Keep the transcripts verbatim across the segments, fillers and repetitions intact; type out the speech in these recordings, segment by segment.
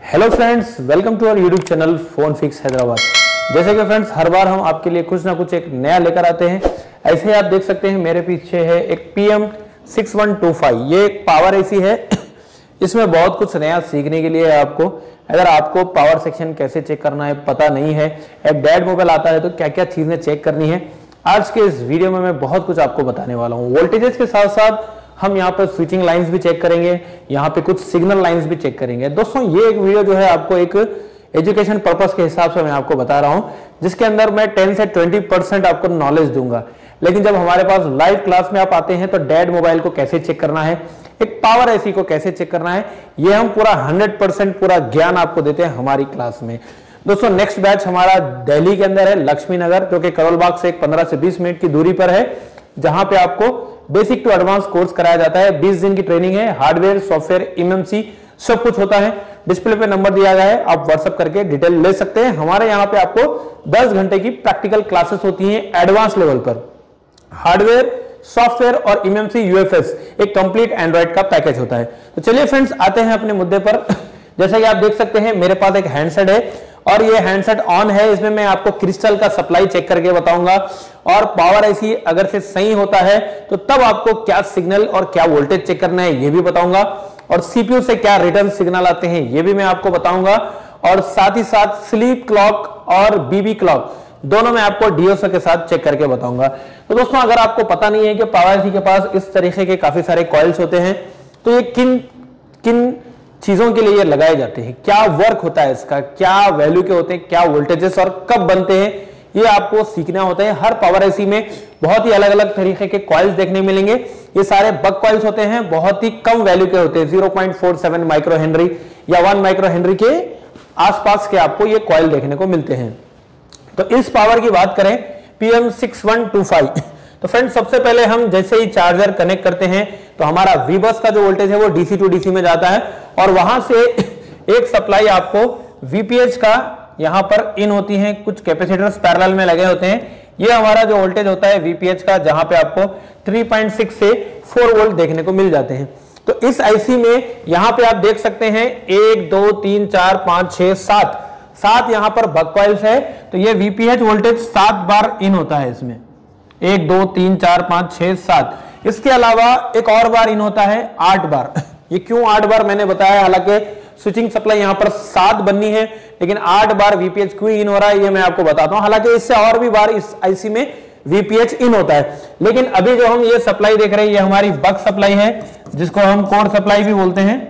Hello friends, welcome to our YouTube channel phone fix Hyderabad. जैसे कि friends हर बार हम आपके लिए कुछ ना कुछ एक नया लेकर आते हैं। ऐसे ही आप देख सकते हैं मेरे पीछे है एक P M six one two five. ये एक पावर एसी है। इसमें बहुत कुछ नया सीखने के लिए है आपको। अगर आपको पावर सेक्शन कैसे चेक करना है पता नहीं है, एक डेड मोबाइल आता है तो क्या क्या चीजें चेक करनी है, आज के इस वीडियो में मैं बहुत कुछ आपको बताने वाला हूँ। वोल्टेजेस के साथ साथ हम यहाँ पर स्विचिंग लाइंस भी चेक करेंगे, यहाँ पे कुछ सिग्नल लाइंस भी चेक करेंगे। दोस्तों ये एक वीडियो जो है आपको एक एजुकेशन पर्पस के हिसाब से मैं आपको बता रहा हूँ, जिसके अंदर मैं टेन से ट्वेंटी परसेंट आपको नॉलेज दूंगा। लेकिन जब हमारे पास लाइव क्लास में आप आते हैं तो डेड मोबाइल को कैसे चेक करना है, एक पावर एसी को कैसे चेक करना है, ये हम पूरा हंड्रेड परसेंट पूरा ज्ञान आपको देते हैं हमारी क्लास में। दोस्तों नेक्स्ट बैच हमारा दिल्ली के अंदर है, लक्ष्मी नगर, जो कि करोल बाग से एक पंद्रह से बीस मिनट की दूरी पर है, जहां पे आपको बेसिक टू एडवांस कोर्स कराया जाता है। बीस दिन की ट्रेनिंग है, हार्डवेयर सॉफ्टवेयर एमएमसी सब कुछ होता है। डिस्प्ले पे नंबर दिया गया है, आप व्हाट्सएप करके डिटेल ले सकते हैं। हमारे यहाँ पे आपको दस घंटे की प्रैक्टिकल क्लासेस होती हैं एडवांस लेवल पर। हार्डवेयर सॉफ्टवेयर और एमएमसी यूएफएस एक कंप्लीट एंड्रॉइड का पैकेज होता है। तो चलिए फ्रेंड्स आते हैं अपने मुद्दे पर। जैसा कि आप देख सकते हैं मेरे पास एक हैंडसेट है और ये हैंडसेट ऑन है। इसमें मैं आपको क्रिस्टल का सप्लाई चेक करके बताऊंगा और पावर एसी अगर से सही होता है तो तब आपको क्या सिग्नल और क्या वोल्टेज चेक करना है ये भी बताऊंगा, और सीपीयू से क्या रिटर्न सिग्नल आते हैं ये भी मैं आपको बताऊंगा, और साथ ही साथ स्लीप क्लॉक और बीबी क्लॉक दोनों में आपको डीओएसओ के साथ चेक करके बताऊंगा। तो दोस्तों अगर आपको पता नहीं है कि पावर एसी के पास इस तरीके के काफी सारे कॉइल्स होते हैं, तो ये किन किन चीजों के लिए ये लगाए जाते हैं, क्या वर्क होता है इसका, क्या वैल्यू के होते हैं, क्या वोल्टेजेस और कब बनते हैं, ये आपको सीखना होता है। हर पावर एसी में बहुत ही अलग अलग तरीके के कॉइल्स देखने मिलेंगे। ये सारे बक कॉइल्स होते हैं, बहुत ही कम वैल्यू के होते हैं, zero point four seven micro henry या वन माइक्रो हेनरी के आसपास के आपको ये कॉइल देखने को मिलते हैं। तो इस पावर की बात करें P M six one two five, तो फ्रेंड्स सबसे पहले हम जैसे ही चार्जर कनेक्ट करते हैं तो हमारा वी बस का जो वोल्टेज है वो डीसी टू डीसी में जाता है, और वहां से एक सप्लाई आपको वीपीएच का यहां पर इन होती है, कुछ कैपेसिटर्स पैरेलल में लगे होते हैं। ये हमारा जो वोल्टेज होता है वीपीएच का, जहां पे आपको थ्री पॉइंट सिक्स से फोर वोल्ट देखने को मिल जाते हैं। तो इस आईसी में यहां पे आप देख सकते हैं एक दो तीन चार पांच छह सात सात यहां पर बक कॉइल्स है। तो ये वीपीएच वोल्टेज सात बार इन होता है इसमें, एक दो तीन चार पांच छह सात। इसके अलावा एक और बार इन होता है आठ बार। ये क्यों आठ बार मैंने बताया, हालांकि स्विचिंग सप्लाई यहां पर सात बननी है, लेकिन आठ बार वीपीएच क्यों इन हो रहा है ये मैं आपको बताता हूं। हालांकि इससे और भी बार इस आईसी में वीपीएच इन होता है, लेकिन अभी जो हम ये सप्लाई देख रहे हैं ये हमारी बक सप्लाई है, जिसको हम कोड सप्लाई भी बोलते हैं।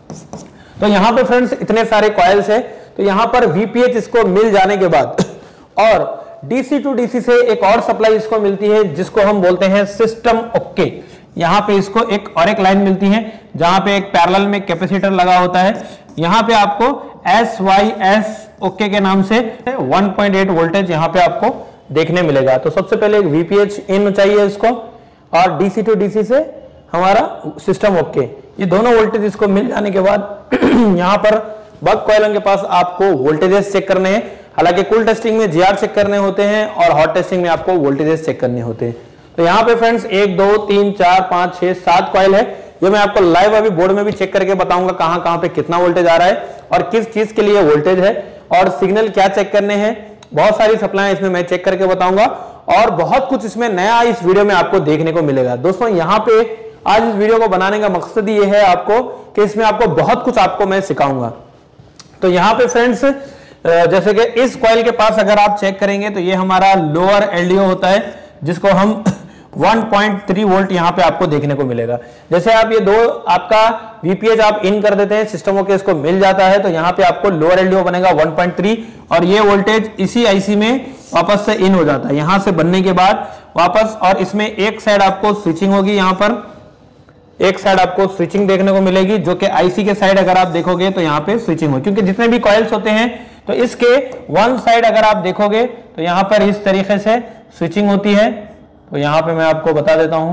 तो यहां पर फ्रेंड्स इतने सारे कॉइल्स है, तो यहां पर वीपीएच इसको मिल जाने के बाद और डीसी टू डीसी से एक और सप्लाई इसको मिलती है, जिसको हम बोलते हैं सिस्टम ओके। यहां पे इसको एक और एक लाइन मिलती है जहां पे एक पैरेलल में कैपेसिटर लगा होता है। यहां पे आपको एस वाई एस ओके के नाम से वन पॉइंट एट वोल्टेज यहां पे आपको देखने मिलेगा। तो सबसे पहले एक वीपीएच इन चाहिए इसको, और डीसी टू डीसी से हमारा सिस्टम ओके। ये दोनों वोल्टेज इसको मिल जाने के बाद यहां पर बक कॉइलों के पास आपको वोल्टेजेस चेक करने हैं। हालांकि कूल टेस्टिंग में जीआर चेक करने होते हैं और हॉट टेस्टिंग में आपको वोल्टेजेस चेक करने होते हैं। तो यहाँ पे फ्रेंड्स एक दो तीन चार पांच छह सात कॉइल है, ये मैं आपको लाइव अभी बोर्ड में भी चेक करके बताऊंगा कहां कहां पे कितना वोल्टेज आ रहा है और किस चीज के लिए वोल्टेज है, और सिग्नल क्या चेक करने हैं। बहुत सारी सप्लाई इसमें मैं चेक करके बताऊंगा, और बहुत कुछ इसमें नया इस वीडियो में आपको देखने को मिलेगा। दोस्तों यहाँ पे आज इस वीडियो को बनाने का मकसद ये है आपको कि इसमें आपको बहुत कुछ आपको मैं सिखाऊंगा। तो यहाँ पे फ्रेंड्स जैसे कि इस कॉइल के पास अगर आप चेक करेंगे तो ये हमारा लोअर एलडीओ होता है, जिसको हम वन पॉइंट थ्री वोल्ट यहां पे आपको देखने को मिलेगा। जैसे आप ये दो आपका वीपीएच आप इन कर देते हैं, सिस्टम ओके इसको मिल जाता है, तो यहां पे आपको लोअर एलडीओ बनेगा वन पॉइंट थ्री, और ये वोल्टेज इसी आईसी में वापस से इन हो जाता है यहां से बनने के बाद वापस। और इसमें एक साइड आपको स्विचिंग होगी, यहां पर एक साइड आपको स्विचिंग देखने को मिलेगी, जो कि आईसी के साइड अगर आप देखोगे तो यहाँ पे स्विचिंग हो, क्योंकि जितने भी कॉइल्स होते हैं तो इसके वन साइड अगर आप देखोगे तो यहाँ पर इस तरीके से स्विचिंग होती है। तो यहाँ पे मैं आपको बता देता हूं,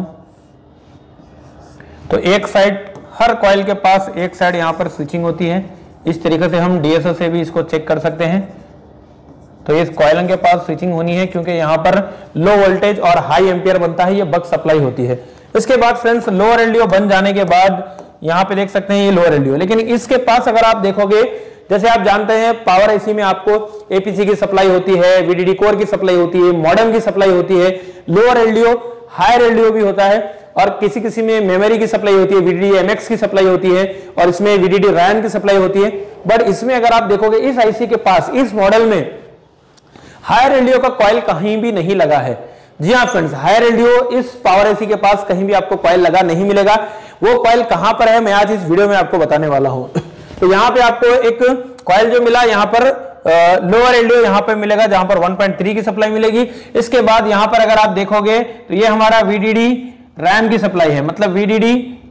तो एक साइड हर कॉइल के पास एक साइड यहाँ पर स्विचिंग होती है। इस तरीके से हम डीएसओ से भी इसको चेक कर सकते हैं। तो इस कॉइल के पास स्विचिंग होनी है, क्योंकि यहाँ पर लो वोल्टेज और हाई एम्पियर बनता है, ये बक सप्लाई होती है। इसके बाद फ्रेंड्स लोअर एलडीओ बन जाने के बाद यहाँ पे देख सकते हैं ये लोअर एलडीओ, लेकिन इसके पास अगर आप देखोगे जैसे आप जानते हैं पावर आईसी में आपको एपीसी की सप्लाई होती है, वीडीडी कोर की सप्लाई होती है, मॉडेम की सप्लाई होती है, लोअर एलडीओ, हायर एलडीओ भी होता है, और किसी किसी में मेमोरी की सप्लाई होती है, वीडीडी एमएक्स की सप्लाई होती है, और इसमें वीडीडी रैम की सप्लाई होती है। बट इसमें अगर आप देखोगे इस आईसी के पास, इस मॉडल में हायर एलडीओ का कॉइल कहीं भी नहीं लगा है। जी हाँ फ्रेंड्स, हायर एलडीओ इस पावर आईसी के पास कहीं भी आपको कॉइल लगा नहीं मिलेगा। वो कॉइल कहां पर है मैं आज इस वीडियो में आपको बताने वाला हूं। तो यहां पे आपको एक कॉइल जो मिला, यहां पर लोअर एलडीओ यहां पे मिलेगा जहां पर वन पॉइंट थ्री की सप्लाई मिलेगी। इसके बाद यहां पर अगर आप देखोगे तो ये हमारा वीडीडी रैम की सप्लाई है, मतलब वीडीडी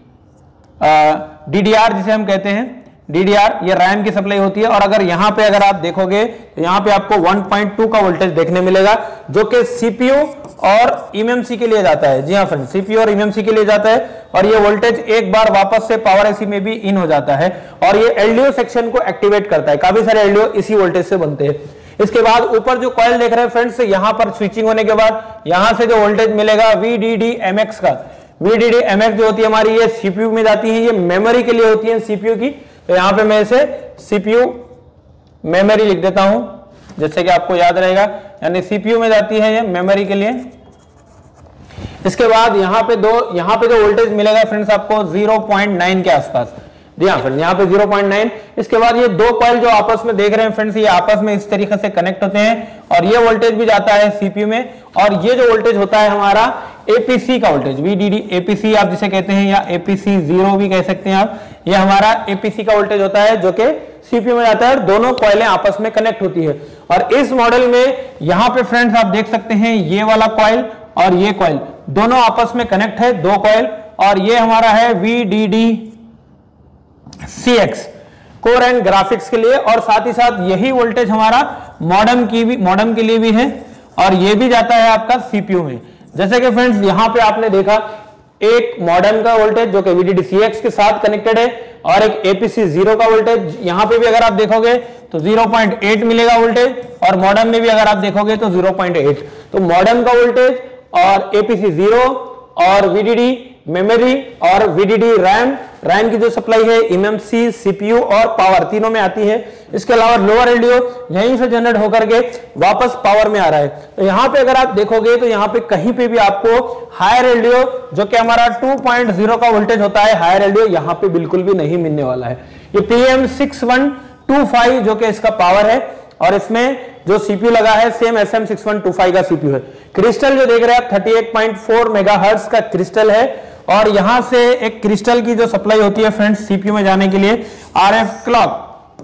डीडीआर जिसे हम कहते हैं, डीडीआर ये रैम की सप्लाई होती है। और अगर यहां पे अगर आप देखोगे तो यहां पे आपको वन पॉइंट टू का वोल्टेज देखने मिलेगा जो कि सीपीयू और ईएमएमसी के लिए जाता है। जी हां फ्रेंड्स, सीपीयू और ईएमएमसी के लिए जाता है, और ये वोल्टेज एक बार वापस से पावर आईसी में भी इन हो जाता है, और ये एलडीओ सेक्शन को एक्टिवेट करता है। काफी सारे एलडीओ इसी वोल्टेज से बनते हैं। इसके बाद ऊपर जो कॉइल देख रहे हैं फ्रेंड्स, यहां पर स्विचिंग होने के बाद यहां से जो वोल्टेज मिलेगा वीडीडी एमएक्स का, वीडीडी एमएक्स जो होती है हमारी, ये सीपीयू में जाती है, ये मेमोरी के लिए होती है सीपीयू की। तो यहां पे मैं इसे सीपीयू मेमोरी लिख देता हूं जैसे कि आपको याद रहेगा, यानी सीपीयू में जाती है ये मेमोरी के लिए। इसके बाद यहां पे दो यहां पे जो वोल्टेज मिलेगा फ्रेंड्स आपको ज़ीरो पॉइंट नाइन के आसपास। जी हाँ फ्रेंड्स, यहाँ पे ज़ीरो पॉइंट नाइन। इसके बाद ये दो कॉइल जो आपस में देख रहे हैं फ्रेंड्स, ये आपस में इस तरीके से कनेक्ट होते हैं, और ये वोल्टेज भी जाता है सीपीयू में, और ये जो वोल्टेज होता है हमारा एपीसी का वोल्टेज, वीडीडी एपीसी आप जिसे कहते हैं, या एपीसी जीरो भी कह सकते हैं आप, ये हमारा एपीसी का वोल्टेज होता है जो कि सीपीयू में जाता है, और दोनों कॉइलें आपस में कनेक्ट होती है। और इस मॉडल में यहाँ पे फ्रेंड्स आप देख सकते हैं ये वाला कॉइल और ये कॉइल दोनों आपस में कनेक्ट है, दो कॉइल, और ये हमारा है VDD CX core and graphics के लिए, और साथ ही साथ यही वोल्टेज हमारा मॉडेम की भी मॉडेम के लिए भी है, और ये भी जाता है आपका सीपीयू में। जैसे कि फ्रेंड्स यहां पे आपने देखा एक मॉडेम का वोल्टेज जो कि वीडीडी सीएक्स के साथ कनेक्टेड है, और एक एपीसी जीरो का वोल्टेज। यहां पे भी अगर आप देखोगे तो ज़ीरो पॉइंट एट मिलेगा वोल्टेज, और मॉडेम में भी अगर आप देखोगे तो ज़ीरो पॉइंट एट। तो मॉडेम का वोल्टेज और एपीसी जीरो और वीडीडी मेमोरी और वीडीडी रैम, रैम की जो सप्लाई है ईएमएमसी, सीपीयू और पावर तीनों में आती है। इसके अलावा लोअर एलडीओ यहीं से जनरेट होकर के वापस पावर में आ रहा है। तो यहाँ पे अगर आप देखोगे तो यहाँ पे कहीं पे भी आपको हायर एलडीओ जो कि हमारा टू पॉइंट ज़ीरो का वोल्टेज होता है, हायर एलडीओ यहाँ पे बिल्कुल भी नहीं मिलने वाला है। ये PM six one two five जो कि इसका पावर है, और इसमें जो सीपीयू लगा है same SM six one two five का सीपीयू है। क्रिस्टल जो देख रहे हैं आप thirty eight point four megahertz का क्रिस्टल है, और यहां से एक क्रिस्टल की जो सप्लाई होती है फ्रेंड्स सीपीयू में जाने के लिए आरएफ क्लॉक,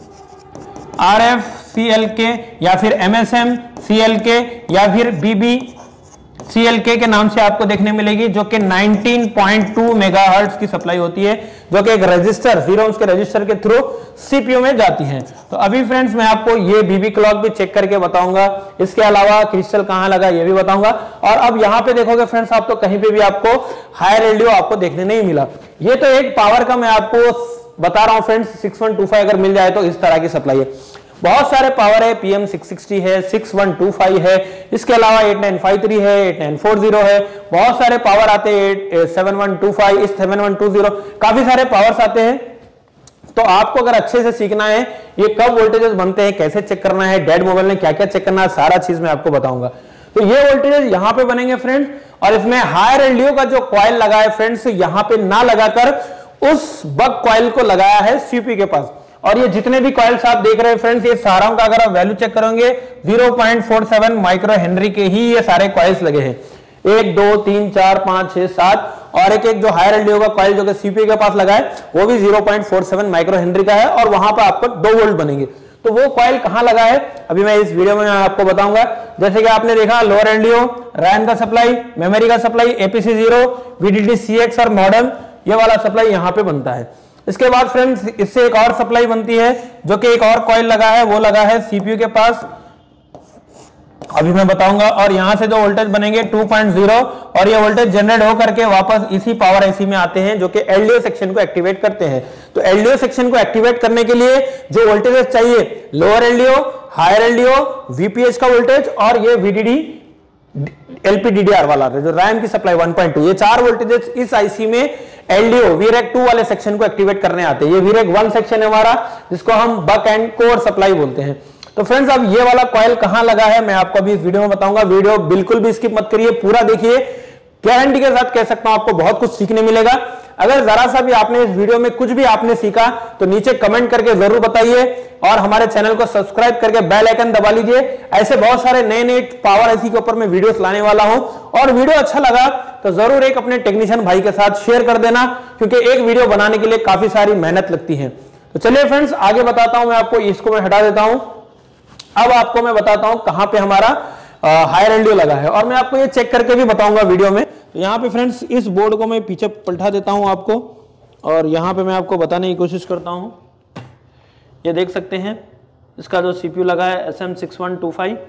आरएफ सीएलके या फिर एमएसएम सीएलके या फिर बीबी सीएलके के नाम से आपको देखने मिलेगी, जो कि नाइनटीन पॉइंट टू मेगाहर्ट्ज की सप्लाई होती है, जो कि एक रजिस्टर जीरो ओम्स के रजिस्टर के थ्रू सीपीयू में जाती है। तो अभी फ्रेंड्स मैं आपको ये बीबी क्लॉक भी चेक करके बताऊंगा, इसके अलावा क्रिस्टल कहां लगा ये भी बताऊंगा। और अब यहां पे देखोगे फ्रेंड्स आप तो कहीं पे भी आपको हायर एलडीओ आपको देखने नहीं मिला। ये तो एक पावर का मैं आपको बता रहा हूं friends, six one two five अगर मिल जाए तो इस तरह की सप्लाई है। बहुत सारे पावर है, पीएम सिक्स सिक्सटी है, सिक्स वन टू फाइव है, इसके अलावा एट नाइन फाइव थ्री है, एट नाइन फोर ज़ीरो है, बहुत सारे पावर आते हैं, seven one two five, seven one two zero, काफी सारे पावर्स आते हैं। तो आपको अगर अच्छे से सीखना है ये कब वोल्टेजेस बनते हैं, कैसे चेक करना है, डेड मोबाइल में क्या क्या चेक करना है, सारा चीज मैं आपको बताऊंगा। तो ये वोल्टेजेस यहां पे बनेंगे फ्रेंड्स, और इसमें हायर एलडीओ का जो कॉइल लगा है फ्रेंड्स यहां पे ना लगाकर उस बक कॉइल को लगाया है सीपीयू के पास। और ये जितने भी कॉइल्स आप देख रहे हैं फ्रेंड्स, ये सारों का अगर आप वैल्यू चेक करोगे zero point four seven micro henry के ही ये सारे कॉइल्स लगे हैं। एक दो तीन चार पांच छह सात, और एक एक जो हायर एलडीओ का कॉइल जो कि सीपीयू के पास लगा है वो भी zero point four seven micro henry का है, और वहां पर आपको दो वोल्ट बनेंगे। तो वो कॉइल कहां लगा है अभी मैं इस वीडियो में आपको बताऊंगा। जैसे कि आपने देखा लोअर एलडीओ, रैम का सप्लाई, मेमोरी का supply, APC zero, VDD CX और मॉडेम, ये वाला सप्लाई यहां पे बनता है। इसके बाद फ्रेंड्स इससे एक और सप्लाई बनती है जो कि एक और कॉइल लगा है, वो लगा है सीपीयू के पास, अभी मैं बताऊंगा। और यहां से जो वोल्टेज बनेंगे टू पॉइंट ज़ीरो, और ये वोल्टेज जनरेट हो करके वापस इसी पावर आईसी में आते हैं जो कि एलडीओ सेक्शन को एक्टिवेट करते हैं। तो एलडीओ सेक्शन को एक्टिवेट करने के लिए जो वोल्टेज चाहिए, lower LDO, higher LDO, VPH का वोल्टेज, और ये वीडीडी एलपीडीडीआर वाला जो रैम की सप्लाई वन पॉइंट टू, ये चार वोल्टेजेस इस आईसी में एलडीओ वीरेक टू वाले सेक्शन को एक्टिवेट करने आते हैं। ये वीरेक वन सेक्शन है हमारा, जिसको हम बक एंड कोर सप्लाई बोलते हैं। तो फ्रेंड्स अब ये वाला कॉइल कहां लगा है मैं आपको अभी इस वीडियो में बताऊंगा। वीडियो बिल्कुल भी स्किप मत करिए, पूरा देखिए। गारंटी के साथ कह सकता हूं आपको बहुत कुछ सीखने मिलेगा। अगर जरा सा भी आपने इस वीडियो में कुछ भी आपने सीखा तो नीचे कमेंट करके जरूर बताइए और हमारे चैनल को सब्सक्राइब करके बेल आइकन दबा लीजिए। ऐसे बहुत सारे नए नए पावर आईसी के ऊपर मैं वीडियोस लाने वाला हूं, और वीडियो अच्छा लगा तो जरूर एक अपने टेक्नीशियन भाई के साथ शेयर कर देना, क्योंकि एक वीडियो बनाने के लिए काफी सारी मेहनत लगती है। तो चलिए फ्रेंड्स आगे बताता हूं मैं आपको, इसको मैं हटा देता हूं। अब आपको मैं बताता हूं कहां पे हमारा हायर एलडीओ लगा है, और मैं आपको ये चेक करके भी बताऊंगा वीडियो में। तो यहाँ पे फ्रेंड्स इस बोर्ड को मैं पीछे पलटा देता हूं आपको, और यहाँ पे मैं आपको बताने की कोशिश करता हूं। ये देख सकते हैं इसका जो सीपीयू लगा है S M six one two five.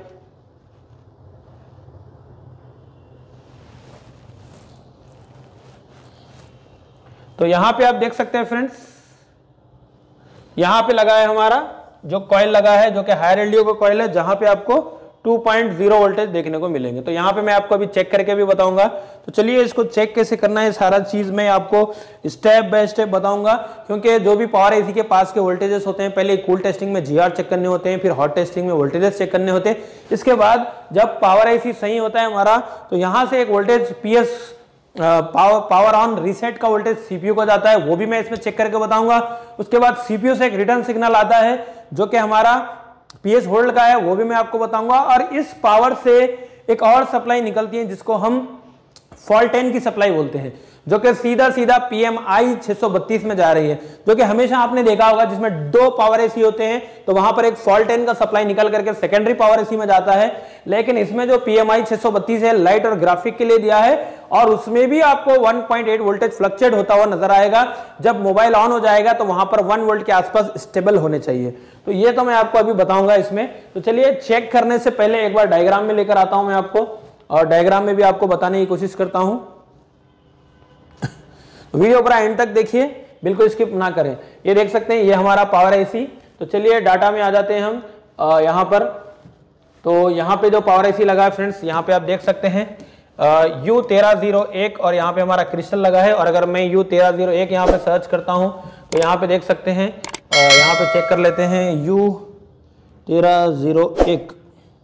तो यहाँ पे आप देख सकते हैं फ्रेंड्स, यहाँ पे लगा है हमारा जो कॉइल लगा है, जो कि हायर एलडीओ का कॉइल है, जहां पे आपको टू पॉइंट ज़ीरो वोल्टेज देखने को मिलेंगे। तो यहाँ पे मैं आपको अभी चेक करके भी बताऊंगा। तो चलिए इसको चेक कैसे करना है, सारा चीज मैं आपको स्टेप बाय स्टेप बताऊंगा, क्योंकि जो भी पावर एसी के पास के वोल्टेजेस होते हैं, पहले कूल टेस्टिंग में जीआर चेक करने होते हैं, फिर हॉट टेस्टिंग में वोल्टेजेस चेक करने होते हैं। इसके बाद जब पावर एसी सही होता है हमारा, तो यहाँ से एक voltage PS power power on reset का वोल्टेज सीपीयू को जाता है, वो भी मैं इसमें चेक करके बताऊंगा। उसके बाद सीपीयू से एक रिटर्न सिग्नल आता है जो कि हमारा पीएस होल्ड का है, वो भी मैं आपको बताऊंगा। और इस पावर से एक और सप्लाई निकलती है जिसको हम फॉल्ट टेन की सप्लाई बोलते हैं, जो कि सीधा सीधा पीएमआई छह सौ बत्तीस में जा रही है। जो कि हमेशा आपने देखा होगा जिसमें दो पावर एसी होते हैं तो वहां पर एक फॉल्ट टेन का सप्लाई निकल करके सेकेंडरी पावर एसी में जाता है, लेकिन इसमें जो पीएमआई छह सौ बत्तीस है लाइट और ग्राफिक के लिए दिया है, और उसमें भी आपको one point eight voltage fluctuate होता हुआ नजर आएगा। जब मोबाइल ऑन हो जाएगा तो वहां पर वन वोल्ट के आसपास स्टेबल होने चाहिए। तो ये तो मैं आपको अभी बताऊंगा इसमें। तो चलिए चेक करने से पहले एक बार डायग्राम में लेकर आता हूं मैं आपको, और डायग्राम में भी आपको बताने की कोशिश करता हूं। वीडियो पूरा एंड तक देखिए, बिल्कुल स्किप ना करें। ये देख सकते हैं ये हमारा पावर एसी। तो चलिए डाटा में आ जाते हैं हम यहाँ पर। तो यहाँ पे जो पावर एसी लगा है फ्रेंड्स, यहाँ पे आप देख सकते हैं यू तेरह जीरो एक, और यहाँ पे हमारा क्रिस्टल लगा है। और अगर मैं यू तेरह जीरो एक यहाँ पे सर्च करता हूँ तो यहाँ पे देख सकते हैं, यहाँ पे चेक कर लेते हैं यू तेरह जीरो एक।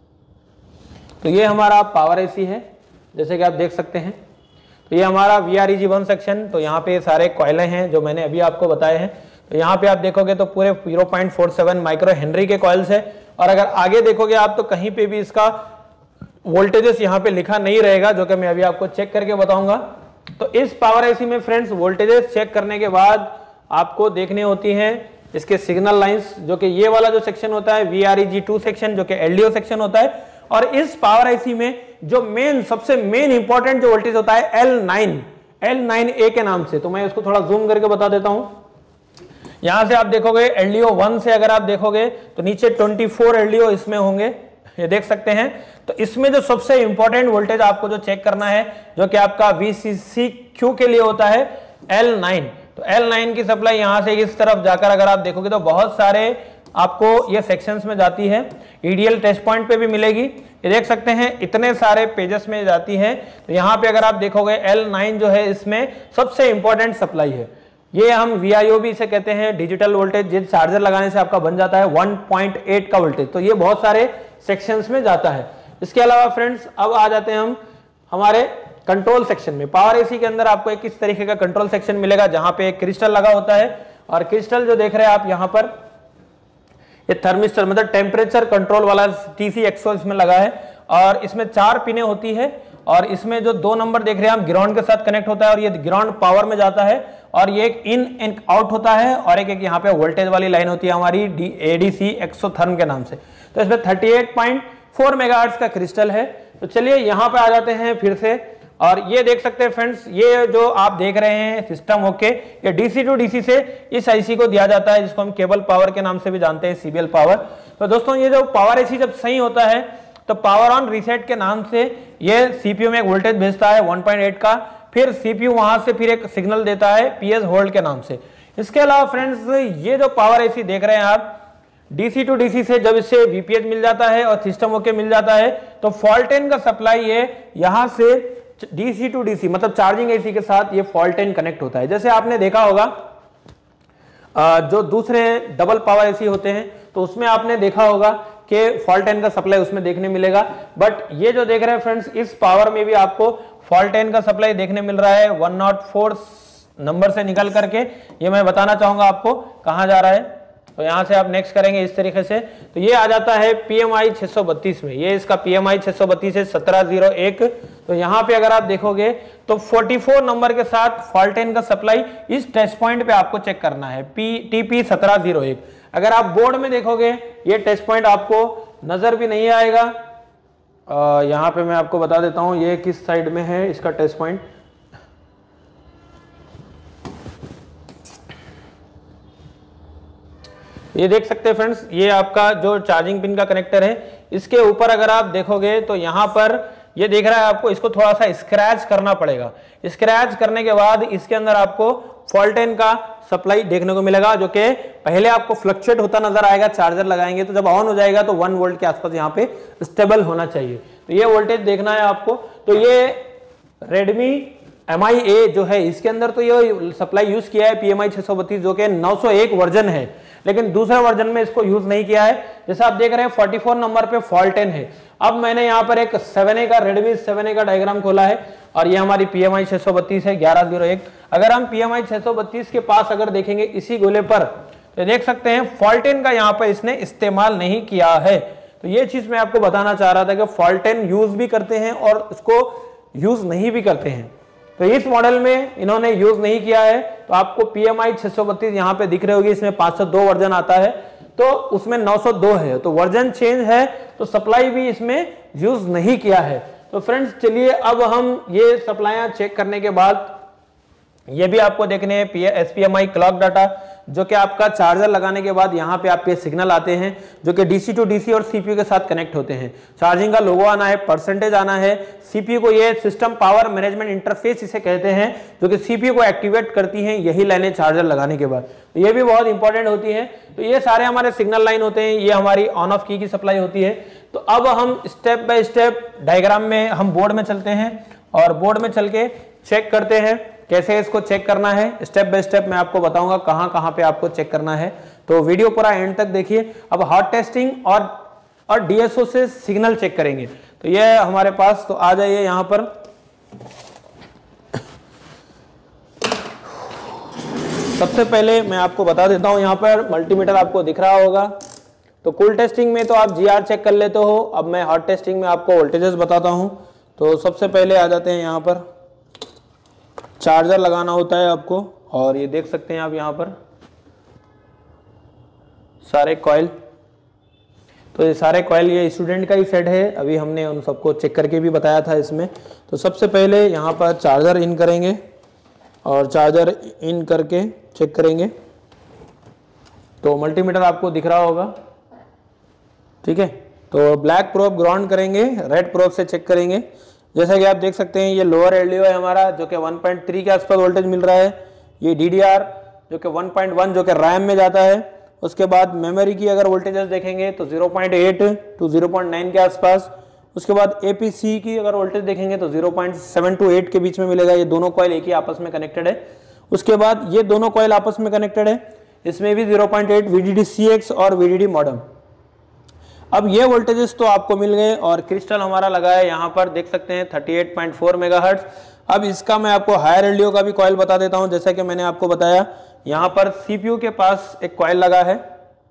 तो ये हमारा पावर एसी है, जैसे कि आप देख सकते हैं। तो ये हमारा V R E G one section. तो यहाँ पे सारे कॉइलें हैं जो मैंने अभी आपको बताए हैं। तो यहाँ पे आप देखोगे तो पूरे zero point four seven micro henry के कॉइल्स है, और अगर आगे देखोगे आप तो कहीं पे भी इसका वोल्टेजेस यहाँ पे लिखा नहीं रहेगा, जो कि मैं अभी आपको चेक करके बताऊंगा। तो इस पावर एसी में फ्रेंड्स वोल्टेजेस चेक करने के बाद आपको देखने होती हैं इसके सिग्नल लाइंस, जो कि ये वाला जो सेक्शन होता है V R E G two section, जो कि एलडीओ सेक्शन होता है। और इस पावर आईसी में जो मेन सबसे मेन इंपॉर्टेंट जो वोल्टेज होता है L nine, L nine A के नाम से। तो मैं इसको थोड़ा जूम करके बता देता हूं। यहां से आप देखोगे एलडीओ वन से अगर आप देखोगे तो नीचे चौबीस एलडीओ इसमें होंगे, ये देख सकते हैं। तो इसमें जो सबसे इंपॉर्टेंट वोल्टेज आपको जो चेक करना है, जो कि आपका वीसीसी क्यू के लिए होता है एल नाइन। तो एल नाइन की सप्लाई यहां से इस तरफ जाकर अगर आप देखोगे तो बहुत सारे आपको ये सेक्शंस में जाती है। ईडीएल टेस्ट पॉइंट पे भी मिलेगी, ये देख सकते हैं इतने सारे पेजेस में जाती है। तो यहाँ पे अगर आप देखोगे एल नाइन जो है इसमें सबसे इंपॉर्टेंट सप्लाई है। ये हम वीआईओ भी इसे कहते हैं, डिजिटल वोल्टेज, जिस चार्जर लगाने से आपका बन जाता है वन पॉइंट एट का वोल्टेज। तो ये बहुत सारे सेक्शंस में जाता है। इसके अलावा फ्रेंड्स अब आ जाते हैं हम हमारे कंट्रोल सेक्शन में। पावर एसी के अंदर आपको एक किस तरीके का कंट्रोल सेक्शन मिलेगा, जहां पे एक क्रिस्टल लगा होता है, और क्रिस्टल जो देख रहे हैं आप यहाँ पर ये थर्मिस्टर मतलब टेम्परेचर कंट्रोल वाला टीसी एक्सो इसमें लगा है, और इसमें चार पिने होती है। और इसमें जो दो नंबर देख रहे हैं आप ग्राउंड के साथ कनेक्ट होता है, और ये ग्राउंड पावर में जाता है, और ये एक इन एंड आउट होता है, और एक एक यहाँ पे वोल्टेज वाली लाइन होती है हमारी एडीसी एक्सोथर्म के नाम से। तो इसमें thirty eight point four megahertz का क्रिस्टल है। तो चलिए यहाँ पे आ जाते हैं फिर से, और ये देख सकते हैं फ्रेंड्स, ये जो आप देख रहे हैं सिस्टम ओके, ये डीसी टू डीसी से इस आईसी को दिया जाता है, जिसको हम केबल पावर के नाम से भी जानते हैं, सीबीएल पावर। तो दोस्तों ये जो पावर एसी जब सही होता है तो पावर ऑन रीसेट के नाम से ये सीपीयू में एक वोल्टेज भेजता है वन पॉइंट एट का, फिर सीपीयू वहां से फिर एक सिग्नल देता है पीएस होल्ड के नाम से। इसके अलावा फ्रेंड्स ये जो पावर एसी देख रहे हैं आप, डीसी टू डीसी से जब इससे वीपीएच मिल जाता है और सिस्टम ओके मिल जाता है, तो फॉल्ट टेन का सप्लाई है यहां से डीसी टू डीसी मतलब चार्जिंग एसी के साथ ये फॉल्ट टेन कनेक्ट होता है। जैसे आपने देखा होगा जो दूसरे डबल पावर एसी होते हैं तो उसमें आपने देखा होगा कि फॉल्ट टेन का सप्लाई उसमें देखने मिलेगा, बट ये जो देख रहे हैं फ्रेंड्स इस पावर में भी आपको फॉल्ट टेन का सप्लाई देखने मिल रहा है वन नॉट फोर नंबर से निकल करके। ये मैं बताना चाहूंगा आपको कहां जा रहा है। तो यहां से आप नेक्स्ट करेंगे इस तरीके से, तो ये आ जाता है पीएमआई छह सौ बत्तीस में। ये इसका पीएमआई छह सौ बत्तीस है सत्रह सौ एक। तो यहां पे अगर आप देखोगे तो चौवालीस नंबर के साथ फॉल्ट टेन का सप्लाई इस टेस्ट पॉइंट पे आपको चेक करना है, पी टीपी सत्रह सौ एक। अगर आप बोर्ड में देखोगे ये टेस्ट पॉइंट आपको नजर भी नहीं आएगा। आ, यहां पे मैं आपको बता देता हूं ये किस साइड में है इसका टेस्ट पॉइंट। ये देख सकते हैं फ्रेंड्स, ये आपका जो चार्जिंग पिन का कनेक्टर है इसके ऊपर अगर आप देखोगे तो यहां पर ये देख रहा है आपको इसको थोड़ा सा स्क्रैच करना पड़ेगा। स्क्रैच करने के बाद इसके अंदर आपको फॉल्ट टेन का सप्लाई देखने को मिलेगा, जो कि पहले आपको फ्लक्चुएट होता नजर आएगा। चार्जर लगाएंगे तो जब ऑन हो जाएगा तो वन वोल्ट के आसपास यहाँ पे स्टेबल होना चाहिए। तो ये वोल्टेज देखना है आपको। तो ये रेडमी एम आई ए जो है इसके अंदर तो ये सप्लाई यूज किया है पीएमआई छह सौ बत्तीस जो कि नौ सौ एक वर्जन है, लेकिन दूसरे वर्जन में इसको यूज नहीं किया है। जैसे आप देख रहे हैं चौवालीस नंबर पे फॉल्ट टेन है। अब मैंने यहाँ पर एक सेवन ए का रेडमी सेवन ए का डायग्राम खोला है और ये हमारी पीएमआई छह सौ बत्तीस है ग्यारह सौ एक। अगर हम पीएमआई छह सौ बत्तीस के पास अगर देखेंगे इसी गोले पर तो देख सकते हैं फॉल्ट टेन का यहाँ पर इसने इस्तेमाल नहीं किया है। तो ये चीज मैं आपको बताना चाह रहा था कि फॉल्ट टेन यूज भी करते हैं और इसको यूज नहीं भी करते हैं। तो इस मॉडल में इन्होंने यूज नहीं किया है। तो आपको पीएमआई छह सौ बत्तीस यहाँ पे दिख रहे होगी, इसमें पाँच सौ दो वर्जन आता है तो उसमें नौ सौ दो है। तो वर्जन चेंज है तो सप्लाई भी इसमें यूज नहीं किया है। तो फ्रेंड्स चलिए अब हम ये सप्लाईयां चेक करने के बाद ये भी आपको देखने हैं एसपीएमआई क्लॉक डाटा, जो कि आपका चार्जर लगाने के बाद यहाँ पे आपके सिग्नल आते हैं जो कि डीसी टू डीसी और सीपीयू के साथ कनेक्ट होते हैं। चार्जिंग का लोगो आना है, परसेंटेज आना है। सीपीयू को ये सिस्टम पावर मैनेजमेंट इंटरफेस इसे कहते हैं, जो कि सीपीयू को एक्टिवेट करती हैं यही लाइनें चार्जर लगाने के बाद। तो ये भी बहुत इंपॉर्टेंट होती है। तो ये सारे हमारे सिग्नल लाइन होते हैं, ये हमारी ऑन ऑफ की की सप्लाई होती है। तो अब हम स्टेप बाय स्टेप डायग्राम में हम बोर्ड में चलते हैं और बोर्ड में चल के चेक करते हैं कैसे इसको चेक करना है। स्टेप बाय स्टेप मैं आपको बताऊंगा कहां कहां पे आपको चेक करना है। तो वीडियो पूरा एंड तक देखिए। अब हॉट टेस्टिंग और और डीएसओ से सिग्नल चेक करेंगे। तो ये हमारे पास, तो आ जाइए यहां पर। सबसे पहले मैं आपको बता देता हूं, यहां पर मल्टीमीटर आपको दिख रहा होगा। तो कूल टेस्टिंग में तो आप जीआर चेक कर लेते हो, अब मैं हॉट टेस्टिंग में आपको वोल्टेजेस बताता हूं। तो सबसे पहले आ जाते हैं यहाँ पर, चार्जर लगाना होता है आपको और ये देख सकते हैं आप यहाँ पर सारे कॉइल। तो ये सारे कॉइल ये स्टूडेंट का ही सेट है, अभी हमने उन सबको चेक करके भी बताया था इसमें। तो सबसे पहले यहाँ पर चार्जर इन करेंगे और चार्जर इन करके चेक करेंगे। तो मल्टीमीटर आपको दिख रहा होगा, ठीक है। तो ब्लैक प्रोब ग्राउंड करेंगे, रेड प्रोब से चेक करेंगे। जैसा कि आप देख सकते हैं ये लोअर एलडीओ है हमारा, जो कि वन पॉइंट थ्री के आसपास वोल्टेज मिल रहा है। ये डीडीआर जो कि वन पॉइंट वन जो कि रैम में जाता है। उसके बाद मेमोरी की अगर वोल्टेजेस देखेंगे तो zero point eight to zero point nine के आसपास। उसके बाद एपीसी की अगर वोल्टेज देखेंगे तो zero point seven to eight के बीच में मिलेगा। ये दोनों कॉइल एक ही आपस में कनेक्टेड है। उसके बाद ये दोनों कॉइल आपस में कनेक्टेड है, इसमें भी zero point eight VDD CX और वीडीडी मॉडेम। अब ये वोल्टेजेस तो आपको मिल गए और क्रिस्टल हमारा लगा है यहाँ पर, देख सकते हैं thirty eight point four megahertz. अब इसका मैं आपको हायर एलडीओ का भी कॉइल बता देता हूं। जैसा कि मैंने आपको बताया यहाँ पर सीपीयू के पास एक कॉइल लगा है,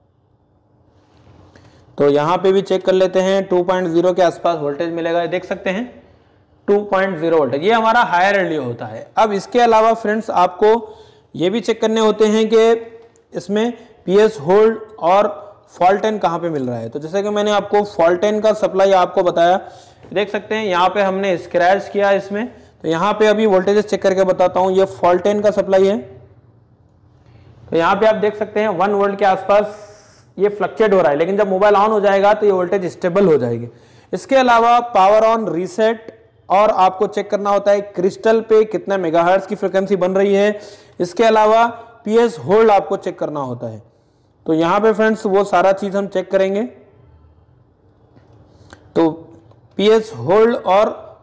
तो यहाँ पे भी चेक कर लेते हैं। टू पॉइंट ज़ीरो के आसपास वोल्टेज मिलेगा, देख सकते हैं टू पॉइंट ज़ीरो वोल्टेज, ये हमारा हायर एलडीओ होता है। अब इसके अलावा फ्रेंड्स आपको ये भी चेक करने होते हैं कि इसमें पीएस होल्ड और फॉल्ट टेन कहाँ पे मिल रहा है। तो जैसे कि मैंने आपको फॉल्ट टेन का सप्लाई आपको बताया, देख सकते हैं यहाँ पे हमने स्क्रैच किया इसमें। तो यहाँ पे अभी वोल्टेजेस चेक करके बताता हूँ। ये फॉल्ट टेन का सप्लाई है, तो यहाँ पे आप देख सकते हैं वन वोल्ट के आसपास ये फ्लक्चुएट हो रहा है, लेकिन जब मोबाइल ऑन हो जाएगा तो ये वोल्टेज स्टेबल हो जाएगी। इसके अलावा पावर ऑन रीसेट और आपको चेक करना होता है क्रिस्टल पे कितने मेगाहर्ट्ज की फ्रिक्वेंसी बन रही है। इसके अलावा पीएस होल्ड आपको चेक करना होता है। तो यहां पे फ्रेंड्स वो सारा चीज हम चेक करेंगे। तो पीएस होल्ड और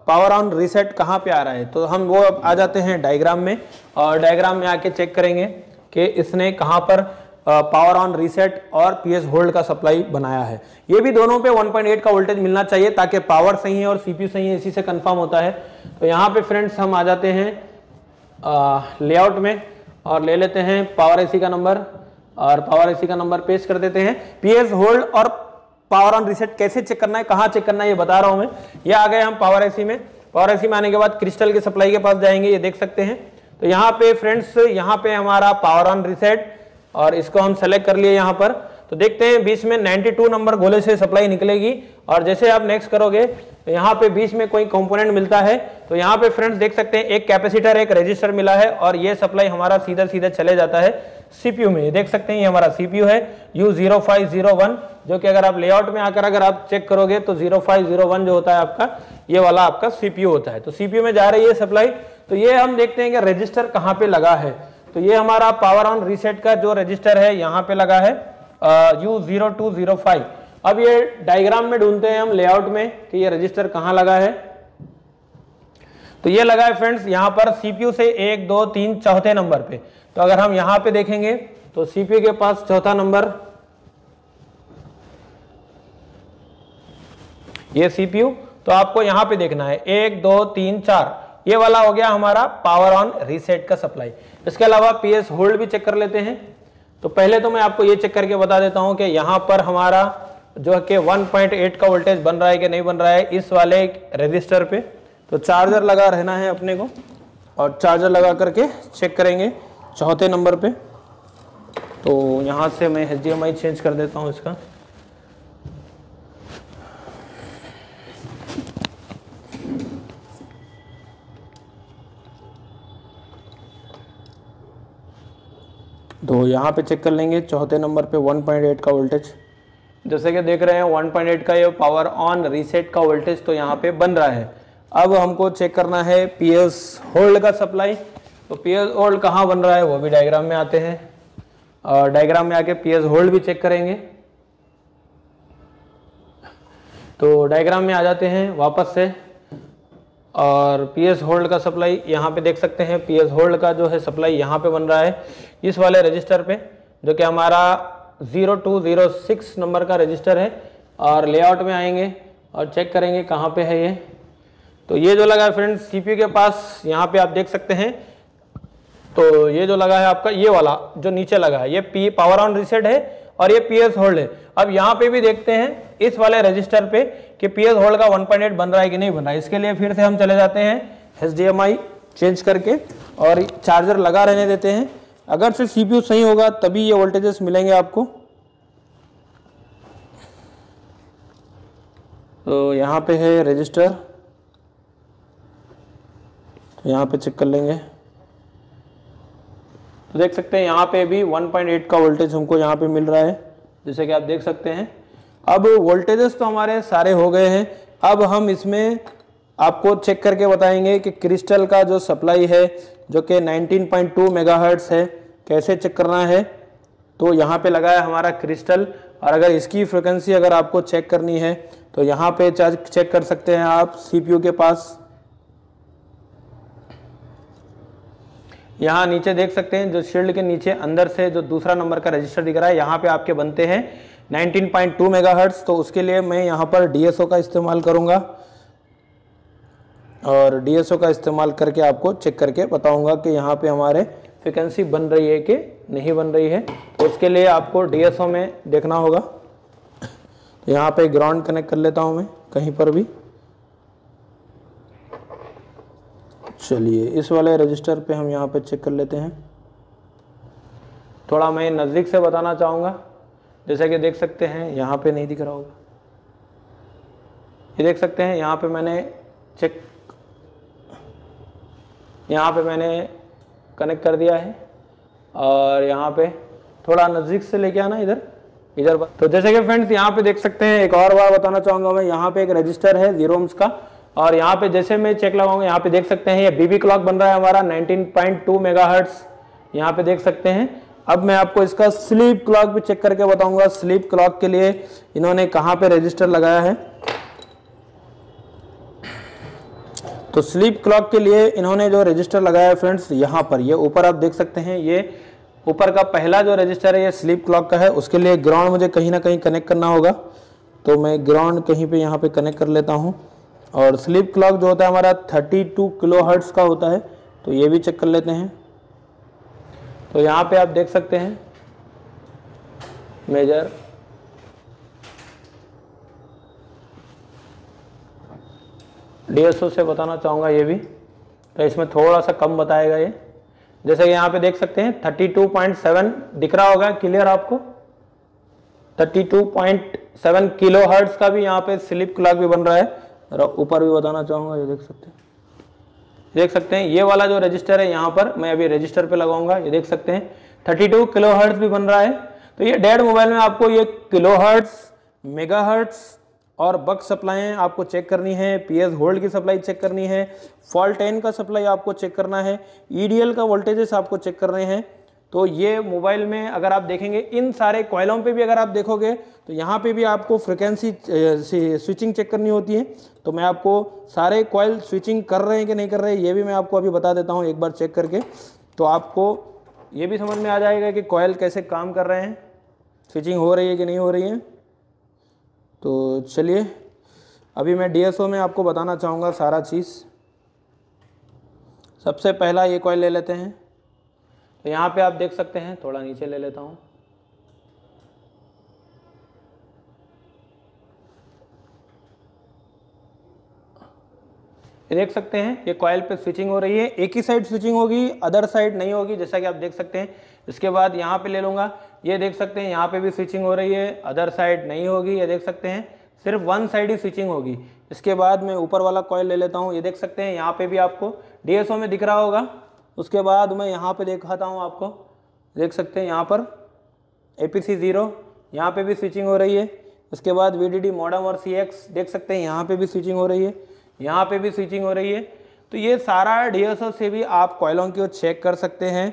पावर ऑन रीसेट कहाँ पे आ रहा है, तो हम वो अब आ जाते हैं डायग्राम में, और डायग्राम में आके चेक करेंगे कि इसने कहाँ पर पावर ऑन रीसेट और पीएस होल्ड का सप्लाई बनाया है। ये भी दोनों पे वन पॉइंट एट का वोल्टेज मिलना चाहिए ताकि पावर सही है और सीपीयू सही है, इसी से कंफर्म होता है। तो यहाँ पे फ्रेंड्स हम आ जाते हैं लेआउट में और ले लेते हैं पावर एसी का नंबर, और पावर एसी का नंबर पेस्ट कर देते हैं। पीएस होल्ड और पावर ऑन रीसेट कैसे चेक करना है, कहाँ चेक करना है, ये बता रहा हूं मैं। ये आ गए हम पावर एसी में। पावर एसी में आने के बाद क्रिस्टल के सप्लाई के पास जाएंगे, ये देख सकते हैं। तो यहाँ पे फ्रेंड्स, यहाँ पे हमारा पावर ऑन रीसेट, और इसको हम सेलेक्ट कर लिए यहाँ पर। तो देखते हैं बीच में बानवे नंबर गोले से सप्लाई निकलेगी, और जैसे आप नेक्स्ट करोगे तो यहाँ पे बीच में कोई कंपोनेंट मिलता है। तो यहाँ पे फ्रेंड्स देख सकते हैं एक कैपेसिटर, एक रेजिस्टर मिला है, और ये सप्लाई हमारा सीधा सीधा चले जाता है सीपीयू में। देख सकते हैं ये हमारा सीपीयू है U zero five zero one, जो कि अगर आप लेआउट में आकर अगर आप चेक करोगे तो ज़ीरो फाइव ज़ीरो वन जो होता है आपका, ये वाला आपका सीपीयू होता है। तो सीपीयू में जा रही है सप्लाई। तो ये हम देखते हैं कि रजिस्टर कहाँ पे लगा है। तो ये हमारा पावर ऑन रीसेट का जो रजिस्टर है यहाँ पे लगा है U zero two zero five. अब ये डायग्राम में ढूंढते हैं हम लेआउट में कि ये रजिस्टर कहाँ लगा है। तो ये लगा है फ्रेंड्स यहाँ पर सीपीयू से एक दो तीन चौथे नंबर पे। तो अगर हम यहाँ पे देखेंगे तो सीपीयू के पास चौथा नंबर, ये सीपीयू। तो आपको यहाँ पे देखना है एक दो तीन चार, ये वाला हो गया हमारा पावर ऑन रीसेट का सप्लाई। इसके अलावा पीएस होल्ड भी चेक कर लेते हैं। तो पहले तो मैं आपको ये चेक करके बता देता हूं कि यहाँ पर हमारा जो है कि वन पॉइंट एट का वोल्टेज बन रहा है कि नहीं बन रहा है इस वाले रेजिस्टर पे। तो चार्जर लगा रहना है अपने को, और चार्जर लगा करके चेक करेंगे चौथे नंबर पे। तो यहाँ से मैं H D M I change कर देता हूँ इसका। तो यहाँ पे चेक कर लेंगे चौथे नंबर पे वन पॉइंट एट का वोल्टेज। जैसे कि देख रहे हैं वन पॉइंट एट का ये पावर ऑन रीसेट का वोल्टेज तो यहाँ पे बन रहा है। अब हमको चेक करना है पीएस होल्ड का सप्लाई। तो पीएस होल्ड कहाँ बन रहा है वो भी डायग्राम में आते हैं, और डायग्राम में आके पीएस होल्ड भी चेक करेंगे। तो डायग्राम में आ जाते हैं वापस से, और पीएस होल्ड का सप्लाई यहाँ पे देख सकते हैं। पीएस होल्ड का जो है सप्लाई यहाँ पे बन रहा है इस वाले रजिस्टर पे, जो कि हमारा zero two zero six number का रजिस्टर है। और लेआउट में आएंगे और चेक करेंगे कहाँ पे है ये। तो ये जो लगा है फ्रेंड्स सीपीयू के पास, यहाँ पे आप देख सकते हैं। तो ये जो लगा है आपका, ये वाला जो नीचे लगा है, ये पी पावर ऑन रीसेट है और ये पीएस होल्ड है। अब यहाँ पे भी देखते हैं इस वाले रजिस्टर पे कि पीएस होल्ड का वन पॉइंट एट बन रहा है कि नहीं बन रहा है। इसके लिए फिर से हम चले जाते हैं H D M I change करके, और चार्जर लगा रहने देते हैं। अगर से सीपीयू सही होगा तभी ये वोल्टेजेस मिलेंगे आपको। तो यहाँ पे है रजिस्टर, तो यहाँ पे चेक कर लेंगे। तो देख सकते हैं यहाँ पे भी वन पॉइंट एट का वोल्टेज हमको यहाँ पे मिल रहा है, जैसे कि आप देख सकते हैं। अब वोल्टेजेस तो हमारे सारे हो गए हैं। अब हम इसमें आपको चेक करके बताएंगे कि क्रिस्टल का जो सप्लाई है जो कि नाइनटीन पॉइंट टू मेगाहर्ट्ज है, कैसे चेक करना है। तो यहाँ पे लगा है हमारा क्रिस्टल, और अगर इसकी फ्रिक्वेंसी अगर आपको चेक करनी है तो यहाँ पे चेक कर सकते हैं आप सीपीयू के पास। यहाँ नीचे देख सकते हैं जो शील्ड के नीचे अंदर से जो दूसरा नंबर का रजिस्टर दिख रहा है, यहाँ पे आपके बनते हैं नाइनटीन पॉइंट टू मेगाहर्ट्ज। तो उसके लिए मैं यहाँ पर डीएसओ का इस्तेमाल करूँगा, और डीएसओ का इस्तेमाल करके आपको चेक करके बताऊँगा कि यहाँ पे हमारे फ्रिक्वेंसी बन रही है कि नहीं बन रही है। तो उसके लिए आपको डीएसओ में देखना होगा। तो यहाँ पे ग्राउंड कनेक्ट कर लेता हूँ मैं कहीं पर भी। चलिए इस वाले रजिस्टर पे हम यहाँ पे चेक कर लेते हैं। थोड़ा मैं नज़दीक से बताना चाहूँगा, जैसे कि देख सकते हैं यहाँ पे नहीं दिख रहा होगा, ये देख सकते हैं यहाँ पे मैंने चेक यहाँ पे मैंने कनेक्ट कर दिया है, और यहाँ पे थोड़ा नज़दीक से लेके आना इधर इधर। तो जैसे कि फ्रेंड्स यहाँ पे देख सकते हैं, एक और बार बताना चाहूँगा मैं, यहाँ पे एक रजिस्टर है ज़ीरो ओम्स का, और यहाँ पे जैसे मैं चेक लगाऊंगा यहाँ पे देख सकते हैं ये बीबी क्लॉक बन रहा है हमारा नाइनटीन पॉइंट टू मेगाहर्ट्ज, यहाँ पे देख सकते हैं। अब मैं आपको इसका स्लीप क्लॉक भी चेक करके बताऊंगा। स्लीप क्लॉक के लिए इन्होंने कहाँ पे रजिस्टर लगाया है। तो स्लीप क्लॉक के लिए इन्होंने जो रजिस्टर लगाया है फ्रेंड्स, यहाँ पर ये ऊपर आप देख सकते हैं, ये ऊपर का पहला जो रजिस्टर है ये स्लीप क्लॉक का है। उसके लिए ग्राउंड मुझे कहीं ना कहीं कनेक्ट करना होगा, तो मैं ग्राउंड कहीं पे यहाँ पे कनेक्ट कर लेता हूँ। और स्लीप क्लॉक जो होता है हमारा थर्टी टू किलो हर्ट्ज का होता है, तो ये भी चेक कर लेते हैं। तो यहाँ पे आप देख सकते हैं मेजर, डीएसओ से बताना चाहूँगा ये भी, तो इसमें थोड़ा सा कम बताएगा ये। जैसे कि यहाँ पे देख सकते हैं थर्टी टू पॉइंट सेवन दिख रहा होगा क्लियर आपको, thirty two point seven kilo hertz का भी यहाँ पे स्लीप क्लॉक भी बन रहा है। और ऊपर भी बताना चाहूँगा, ये देख सकते हैं, देख सकते हैं ये वाला जो रजिस्टर है यहाँ पर, मैं अभी रजिस्टर पे लगाऊंगा, ये देख सकते हैं थर्टी टू किलो हर्ट्ज भी बन रहा है। तो ये डेड मोबाइल में आपको ये किलो हर्ट्ज, मेगा हर्ट्ज और बक सप्लाई आपको चेक करनी है, पीएस होल्ड की सप्लाई चेक करनी है, फॉल्ट टेन का सप्लाई आपको चेक करना है, ईडीएल का वोल्टेजेस आपको चेक करने हैं। तो ये मोबाइल में अगर आप देखेंगे इन सारे कॉइलों पे भी अगर आप देखोगे तो यहाँ पे भी आपको फ्रिक्वेंसी स्विचिंग चेक करनी होती है। तो मैं आपको सारे कॉइल स्विचिंग कर रहे हैं कि नहीं कर रहे हैं ये भी मैं आपको अभी बता देता हूँ एक बार चेक करके, तो आपको ये भी समझ में आ जाएगा कि कॉइल कैसे काम कर रहे हैं, स्विचिंग हो रही है कि नहीं हो रही है। तो चलिए अभी मैं डीएसओ में आपको बताना चाहूँगा सारा चीज़। सबसे पहला ये कॉइल ले लेते हैं, तो यहाँ पे आप देख सकते हैं, थोड़ा नीचे ले लेता हूँ, ये देख सकते हैं ये कॉइल पे स्विचिंग हो रही है, एक ही साइड स्विचिंग होगी, अदर साइड नहीं होगी, जैसा कि आप देख सकते हैं। इसके बाद यहाँ पे ले लूँगा, ये देख सकते हैं यहाँ पे भी स्विचिंग हो रही है, अदर साइड नहीं होगी, ये देख सकते हैं सिर्फ वन साइड ही स्विचिंग होगी। इसके बाद मैं ऊपर वाला कॉइल ले लेता हूँ, ये देख सकते हैं यहाँ पे भी आपको डीएसओ में दिख रहा होगा। उसके बाद मैं यहाँ पे दिखाता हूँ आपको, देख सकते हैं यहाँ पर ए पी सी ज़ीरो, यहाँ पे भी स्विचिंग हो रही है। उसके बाद वी डी डी मॉडम और सी एक्स देख सकते हैं यहाँ पे भी स्विचिंग हो रही है, यहाँ पे भी स्विचिंग हो रही है। तो ये सारा डीएसओ से भी आप कॉइलों की चेक कर सकते हैं।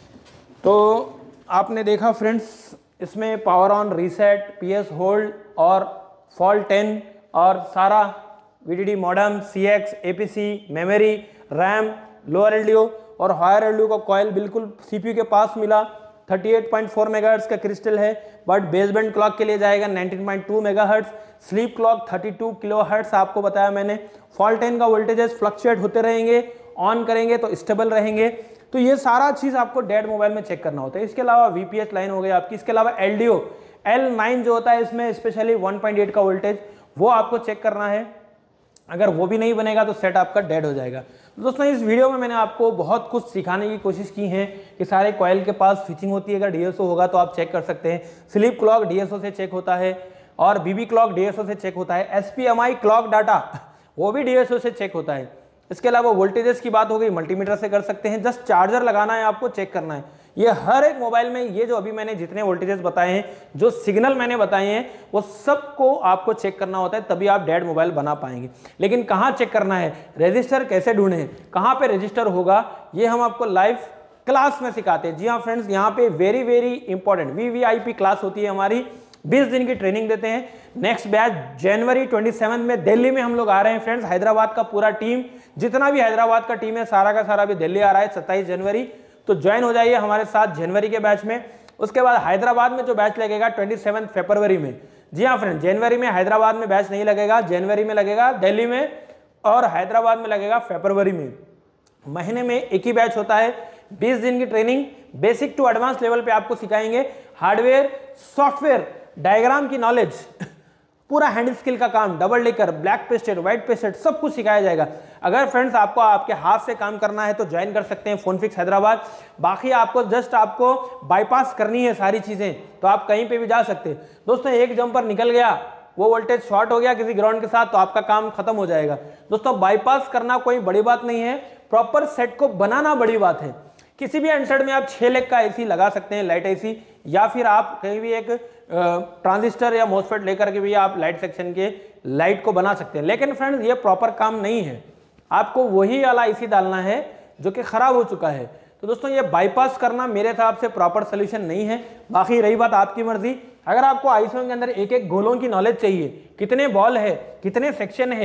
तो आपने देखा फ्रेंड्स, इसमें power on, reset, PS hold और फॉल्ट टेन और सारा VDD modem, CX, APC, memory, RAM, lower LDO और हायर एलडीओ का कॉइल बिल्कुल सीपीयू के पास मिला। Thirty eight point four megahertz का क्रिस्टल है, बट बेसबैंड क्लॉक के लिए जाएगा nineteen point two megahertz. Sleep clock thirty two kilohertz आपको बताया मैंने। फॉल्ट टेन का वोल्टेजेस फ्लक्चुएट होते रहेंगे, ऑन करेंगे तो स्टेबल रहेंगे। तो ये सारा चीज आपको डेड मोबाइल में चेक करना होता है। इसके अलावा वीपीएस लाइन हो गई आपकी, इसके अलावा एलडीओ एल नाइन जो होता है इसमें स्पेशली वन पॉइंट एट का वोल्टेज वो आपको चेक करना है। अगर वो भी नहीं बनेगा तो सेट आपका डेड हो जाएगा। तो दोस्तों इस वीडियो में मैंने आपको बहुत कुछ सिखाने की कोशिश की है कि सारे कॉइल के पास स्विचिंग होती है, अगर डीएसओ होगा तो आप चेक कर सकते हैं। स्लीप क्लॉक डीएसओ से चेक होता है और बीबी क्लॉक डीएसओ से चेक होता है। एसपीएमआई क्लॉक डाटा वो भी डीएसओ से चेक होता है। इसके अलावा वोल्टेजेस की बात हो गई, मल्टीमीटर से कर सकते हैं। जस्ट चार्जर लगाना है, आपको चेक करना है। ये हर एक मोबाइल में ये जो अभी मैंने जितने वोल्टेजेस बताए हैं, जो सिग्नल मैंने बताए हैं, वो सबको आपको चेक करना होता है, तभी आप डेड मोबाइल बना पाएंगे। लेकिन कहाँ चेक करना है, रजिस्टर कैसे ढूंढें, कहाँ पे रजिस्टर होगा, ये हम आपको लाइव क्लास में सिखाते हैं। जी हाँ फ्रेंड्स, यहाँ पे very very important VVIP class होती है हमारी, बीस दिन की ट्रेनिंग देते हैं। नेक्स्ट बैच जनवरी सत्ताईस में दिल्ली में हम लोग आ रहे हैं फ्रेंड्स। हैदराबाद का पूरा टीम, जितना भी हैदराबाद का टीम है सारा का सारा भी दिल्ली आ रहा है सत्ताईस जनवरी। तो ज्वाइन हो जाइए हमारे साथ जनवरी के बैच में। उसके बाद हैदराबाद में जो बैच लगेगा सत्ताईस फरवरी में। जी हाँ फ्रेंड्स, जनवरी में हैदराबाद में बैच नहीं लगेगा, जनवरी में लगेगा दिल्ली में और हैदराबाद में लगेगा फरवरी में। महीने में एक ही बैच होता है। बीस दिन की training basic to advance level पे आपको सिखाएंगे। हार्डवेयर, सॉफ्टवेयर, डायग्राम की नॉलेज, पूरा हैंड स्किल का काम, double decker, black pasted, white pasted, सब कुछ सिखाया जाएगा। अगर फ्रेंड्स आपको आपके हाथ से काम करना है तो ज्वाइन कर सकते हैं फोनफिक्स हैदराबाद। बाकी आपको जस्ट आपको बाईपास करनी है सारी चीजें, तो आप कहीं पे भी जा सकते हैं। दोस्तों एक जंपर निकल गया, वो वोल्टेज शॉर्ट हो गया किसी ग्राउंड के साथ, तो आपका काम खत्म हो जाएगा। दोस्तों बाईपास करना कोई बड़ी बात नहीं है, प्रॉपर सेट को बनाना बड़ी बात है। किसी भी एंड में आप छह लेग का एसी लगा सकते हैं, लाइट एसी, या फिर आप कहीं भी एक ट्रांजिस्टर या मोसफेट लेकर के भी आप लाइट सेक्शन के लाइट को बना सकते हैं। लेकिन फ्रेंड्स ये प्रॉपर काम नहीं है, आपको वही वाला एसी डालना है जो कि खराब हो चुका है। तो दोस्तों ये बाईपास करना मेरे हिसाब से प्रॉपर सोल्यूशन नहीं है। बाकी रही बात आपकी मर्जी, अगर आपको आईसीयू के अंदर एक एक गोलों की नॉलेज चाहिए, कितने बॉल है, कितने सेक्शन है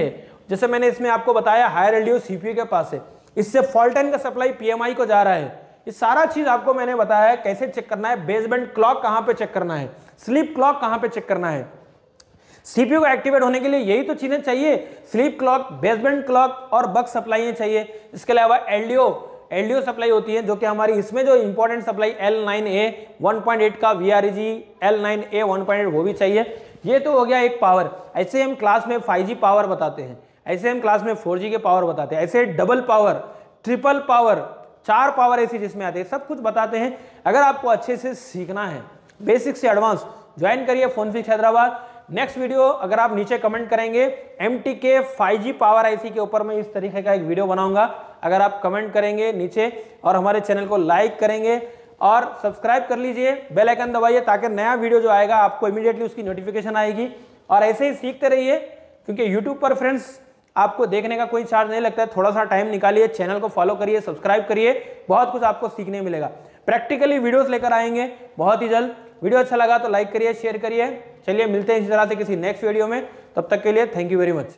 जैसे मैंने इसमें आपको बताया हायर एलडीओ सीपीयू के पास है, इससे फॉल्टन का सप्लाई पीएमआई को जा रहा है। ये सारा चीज आपको मैंने बताया है कैसे चेक करना है, बेसबैंड क्लॉक कहां पे चेक करना है, स्लीप क्लॉक कहां पे चेक करना है। सीपीयू को एक्टिवेट होने के लिए यही तो चीजें चाहिए, स्लीप क्लॉक, बेसबैंड क्लॉक और बक सप्लाई चाहिए। इसके अलावा एलडीओ एलडीओ सप्लाई होती है, जो कि हमारी इसमें जो important supply L nine A one point eight का VRG L nine A one point eight वो भी चाहिए। ये तो हो गया एक पावर। ऐसे हम क्लास में फाइव जी पावर बताते हैं, ऐसे हम क्लास में फोर जी के पावर बताते हैं, ऐसे डबल पावर, ट्रिपल पावर, चार पावर ऐसी जिसमें आते हैं, सब कुछ बताते हैं। अगर आपको अच्छे से सीखना है बेसिक से एडवांस, ज्वाइन करिए फोनफिक्स हैदराबाद। नेक्स्ट वीडियो अगर आप नीचे कमेंट करेंगे M T K five G power IC के ऊपर मैं इस तरीके का एक वीडियो बनाऊंगा। अगर आप कमेंट करेंगे नीचे और हमारे चैनल को लाइक करेंगे और सब्सक्राइब कर लीजिए, बेल आइकन दबाइए, ताकि नया वीडियो जो आएगा आपको इमीडिएटली उसकी नोटिफिकेशन आएगी। और ऐसे ही सीखते रहिए, क्योंकि यूट्यूब पर फ्रेंड्स आपको देखने का कोई चार्ज नहीं लगता है। थोड़ा सा टाइम निकालिए, चैनल को फॉलो करिए, सब्सक्राइब करिए, बहुत कुछ आपको सीखने मिलेगा। प्रैक्टिकली वीडियोस लेकर आएंगे बहुत ही जल्द। वीडियो अच्छा लगा तो लाइक करिए, शेयर करिए। चलिए मिलते हैं इसी तरह से किसी नेक्स्ट वीडियो में, तब तक के लिए थैंक यू वेरी मच।